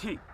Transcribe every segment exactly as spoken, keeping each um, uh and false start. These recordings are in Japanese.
ふん。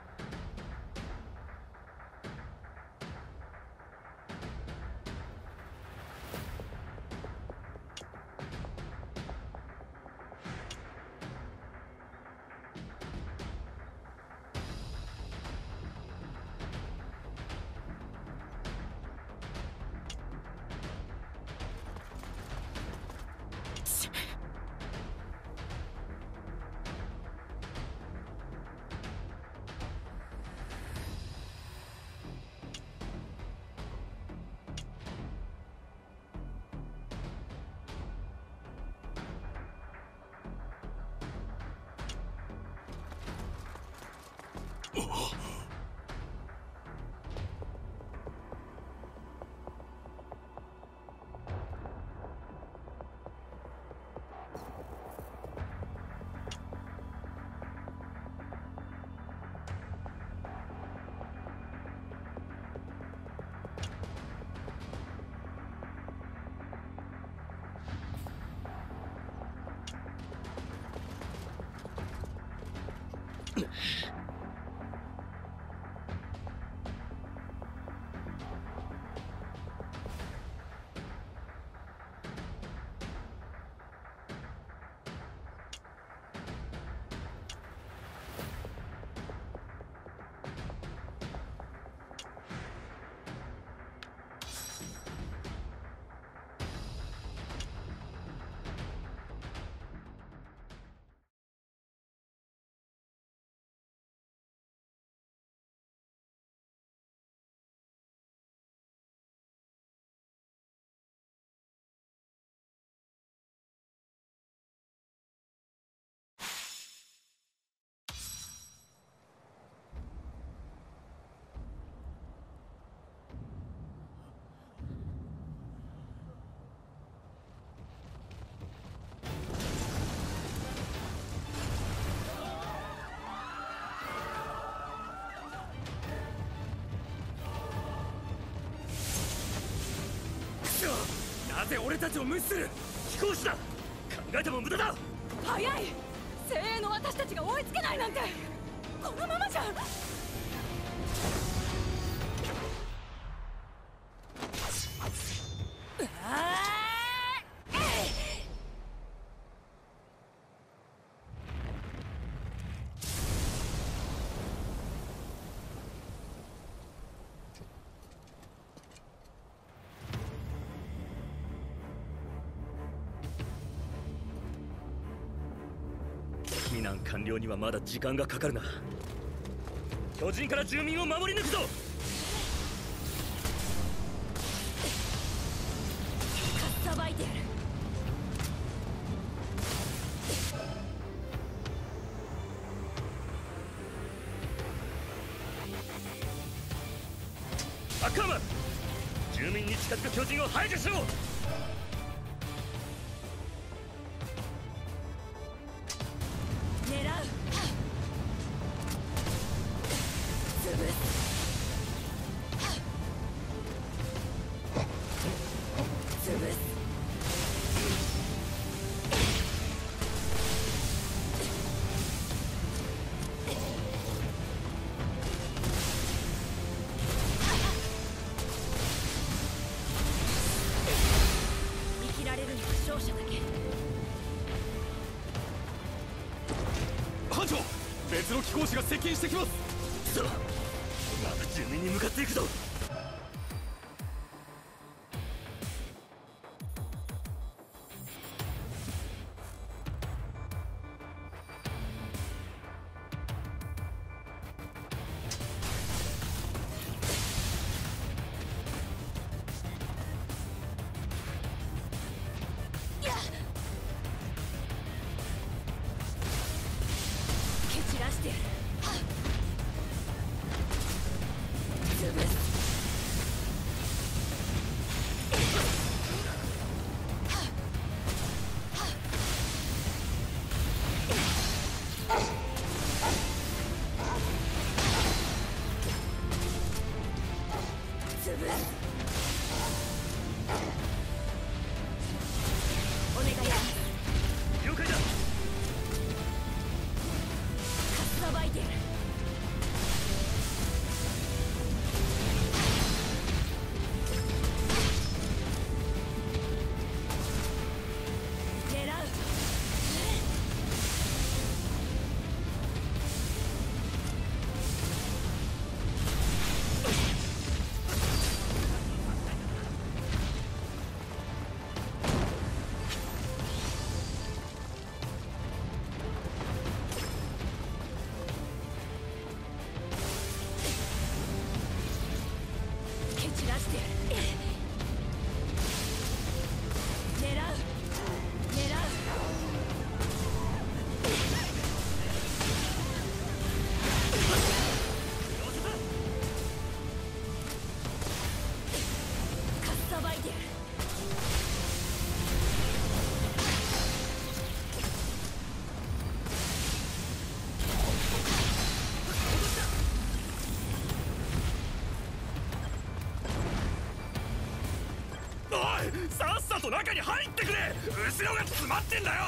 なぜ俺たちを無視する？飛行士だ。考えても無駄だ。 早い。精鋭の私たちが追いつけないなんて、このままじゃ。 避難完了にはまだ時間がかかるな。巨人から住民を守り抜くぞ。 かっさばいてやる。 アッカーマン、住民に近づく巨人を排除しろ。 班長、別の機甲士が接近してきます。 そう、また住民に向かっていくぞ。 さばいてやる。 さっさと中に入ってくれ。後ろが詰まってんだよ。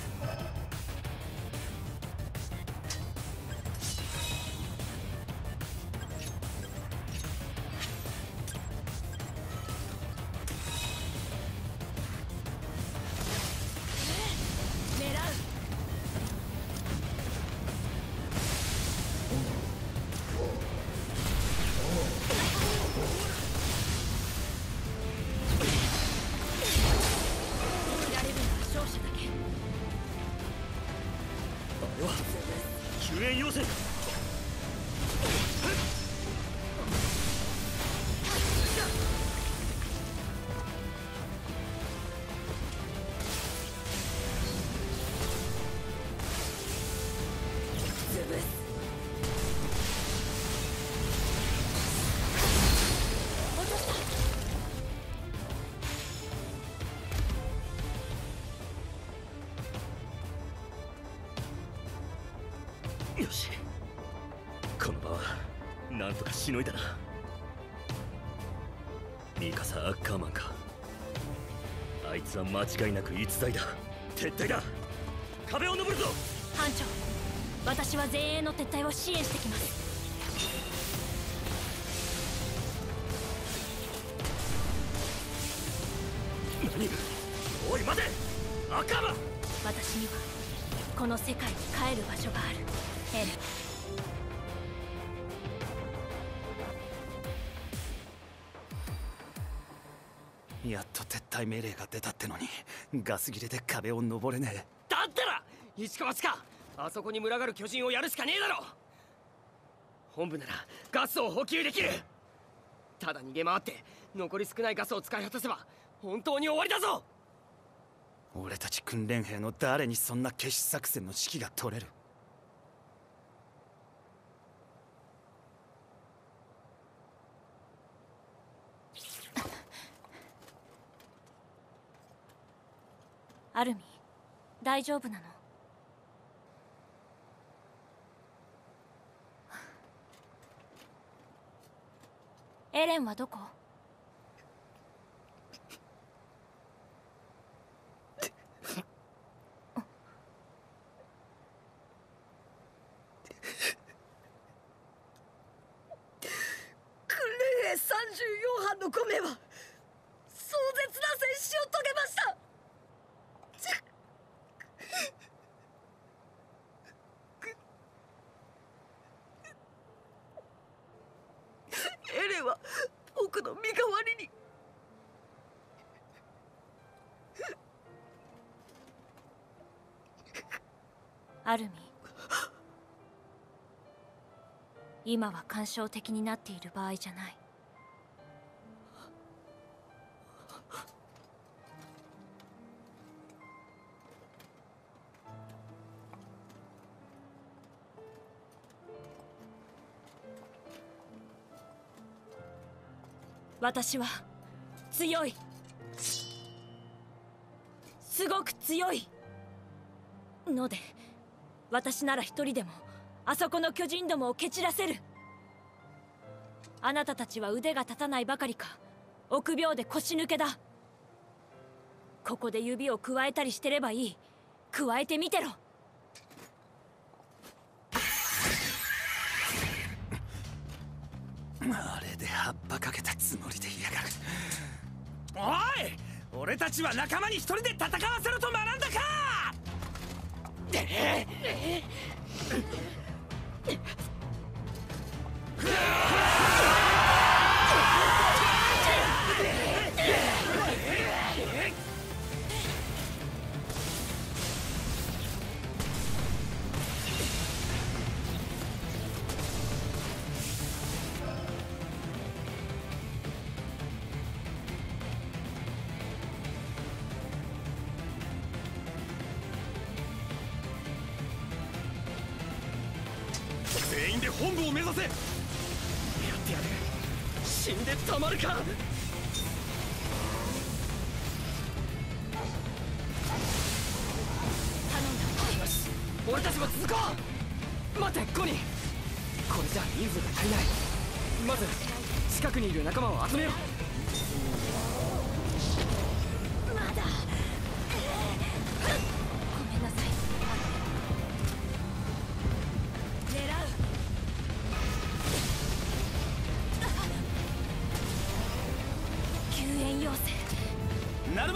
救援要請だ。よし、この場はなんとかしのいだな。ミカサ・アッカーマンか。あいつは間違いなく逸材だ。撤退だ。壁を登るぞ。 班長、私は前衛の撤退を支援してきます。 何？おい待て、アッカーマン。 私にはこの世界に帰る場所がある。エレン。 やっと撤退命令が出たってのにガス切れで壁を登れねえ。 だったら石川か、あそこに群がる巨人をやるしかねえだろ。本部ならガスを補給できる。ただ逃げ回って残り少ないガスを使い果たせば本当に終わりだぞ。 俺たち訓練兵の誰にそんな決死作戦の指揮が取れる。 アルミ、大丈夫なの？エレンはどこ？ 訓練兵さんじゅうよん班のご名は壮絶な戦死を遂げました。エレンは僕の身代わりに。 アルミ、今は感傷的になっている場合じゃない。私は強い。すごく強いので、私なら一人でもあそこの巨人どもを蹴散らせる。あなたたちは腕が立たないばかりか臆病で腰抜けだ。ここで指をくわえたりしてればいい。くわえてみてろ。 あれで葉っぱかけたつもりでいやがる。おい、俺たちは仲間に一人で戦わせろと学んだか。ええ全員で本部を目指せ。やってやる。死んでたまるか。 頼んだ。よし、俺たちも続こう。待って、コニー、これじゃ人数が足りない。まず近くにいる仲間を集めよう。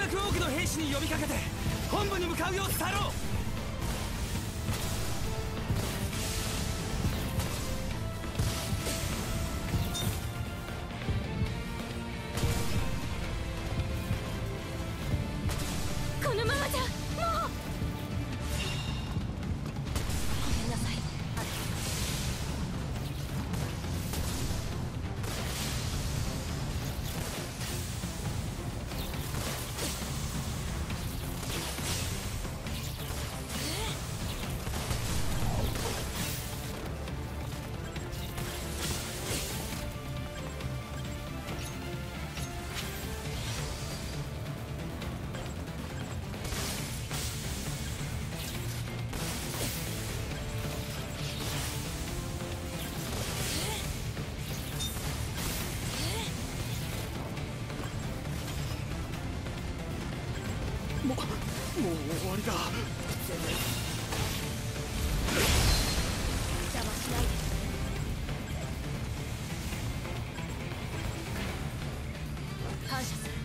く多くの兵士に呼びかけて本部に向かうよう伝えろ。 このままじゃもう。ごめんなさい。 ももう終わりだ。 邪魔しないで。感謝する。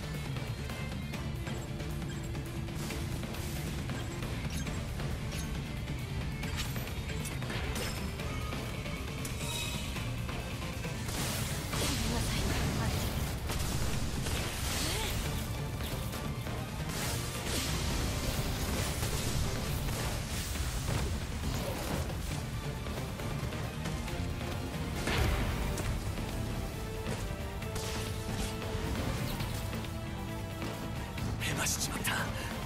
ごめんなさい。 ヘマしちまった。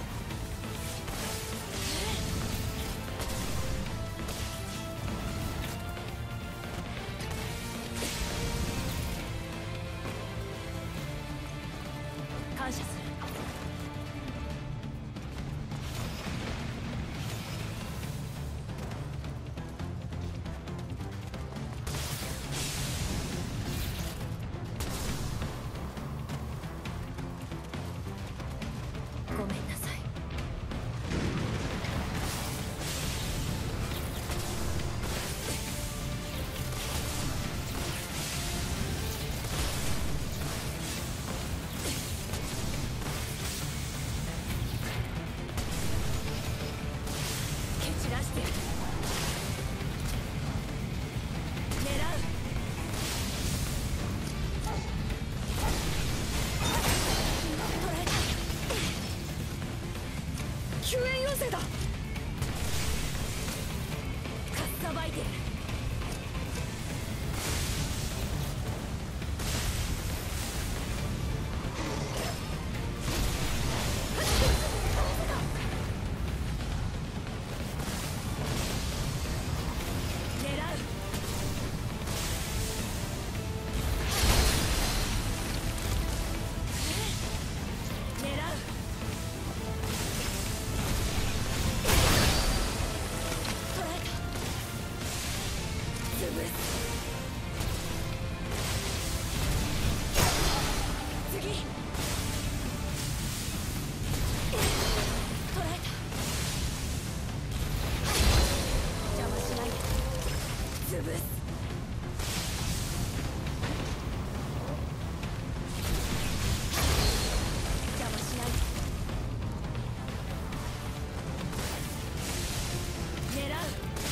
感謝する。ごめんなさい。蹴散らしてやる。狙う。捕らえた。 救援要請だ。 かっさばいてやる。狙う。狙う。捕らえた。潰す。次。捕らえた。邪魔しないで。潰す。邪魔しないで。狙う。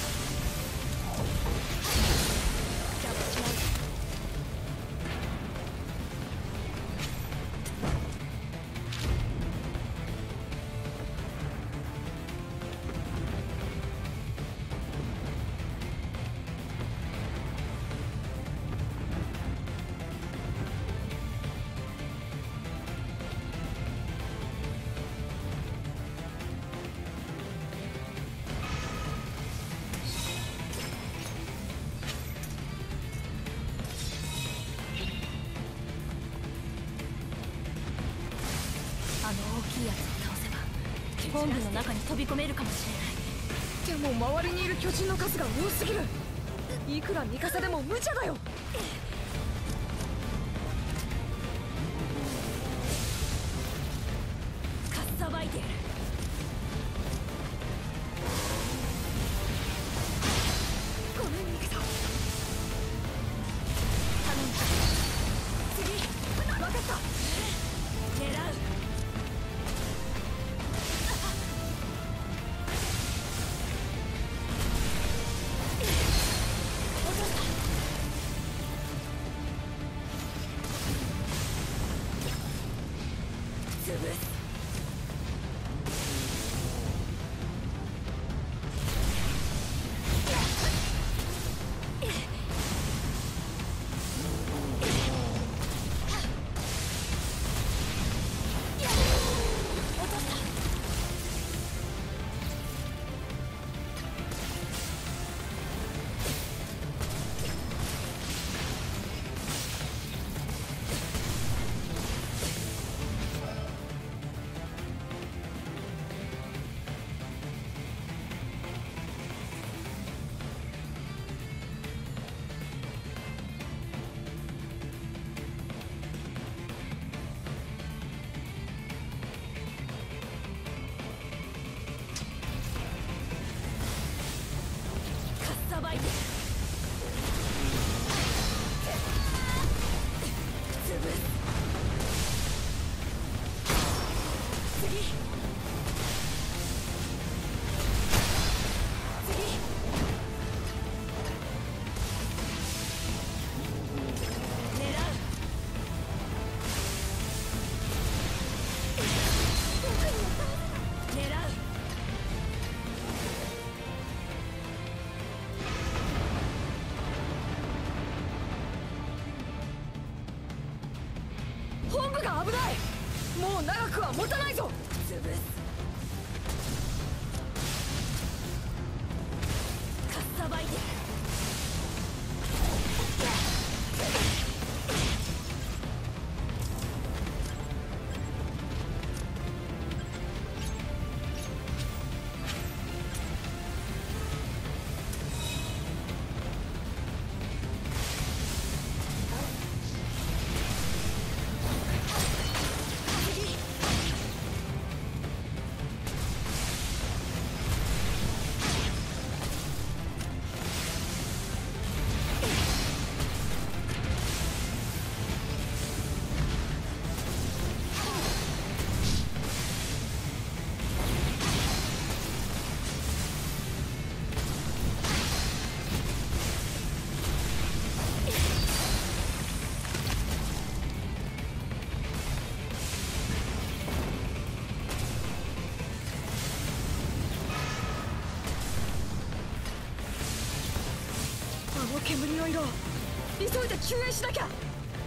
邪魔しないで。あの大きいやつを倒せば本部の中に飛び込めるかもしれない。 でも周りにいる巨人の数が多すぎる。いくらミカサでも無茶だよ。 かっさばいてやる。 ごめんミカサ。 頼んだ。次。 分かった。 狙う。 もう長くは持たないぞ。 潰す。かっさばいてる。 あの煙の色、急いで救援しなきゃ。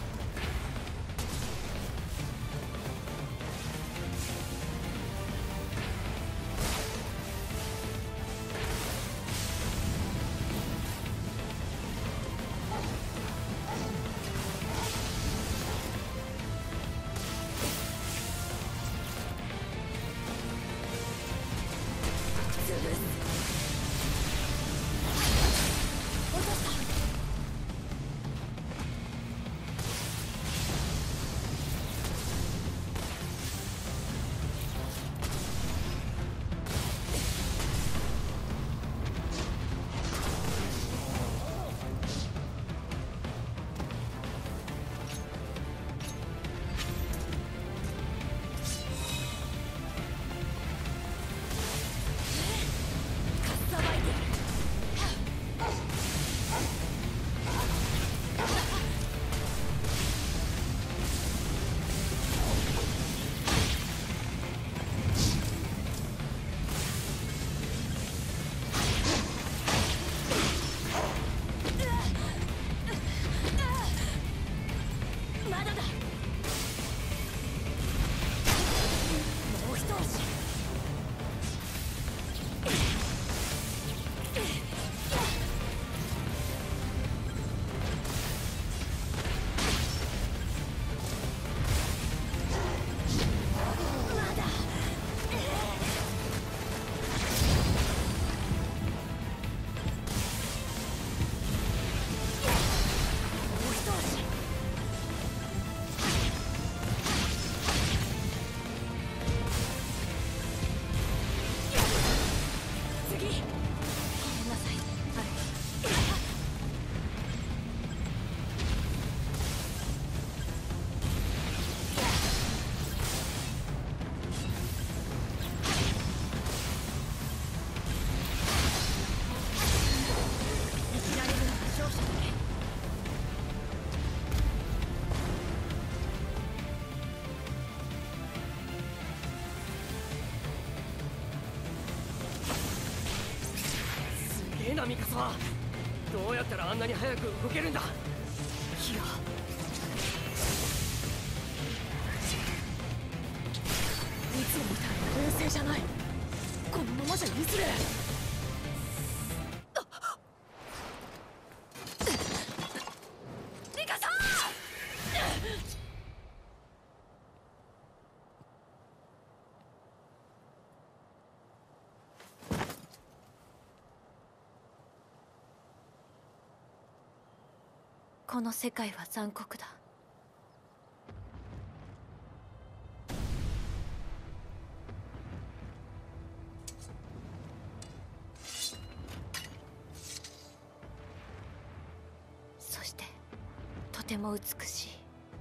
なミカサ、どうやったらあんなに早く動けるんだ。いや、 いつもみたいな冷静じゃない。このままじゃいずれ。ミカサ！ この世界は残酷だ。そしてとても美し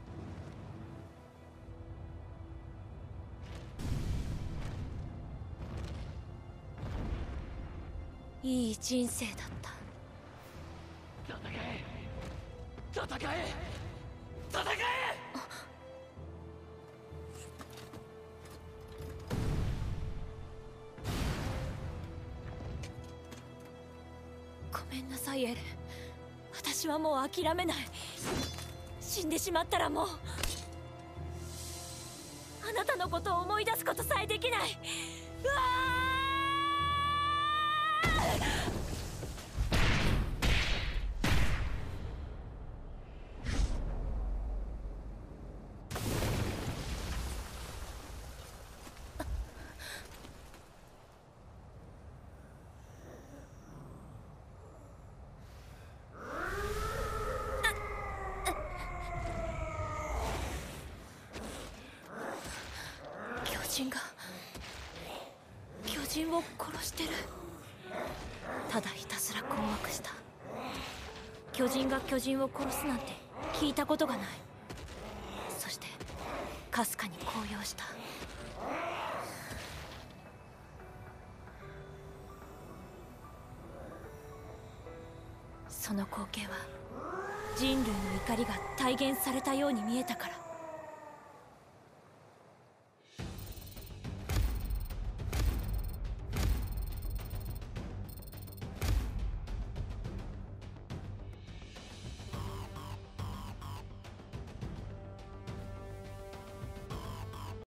い。いい人生だった。 戦え戦え戦え。 ごめんなさいエレン。私はもう諦めない。死んでしまったらもうあなたのことを思い出すことさえできない。うわー！巨人が巨人を殺してる。ただひたすら困惑した。巨人が巨人を殺すなんて聞いたことがない。そしてかすかに高揚した。その光景は人類の怒りが体現されたように見えたから。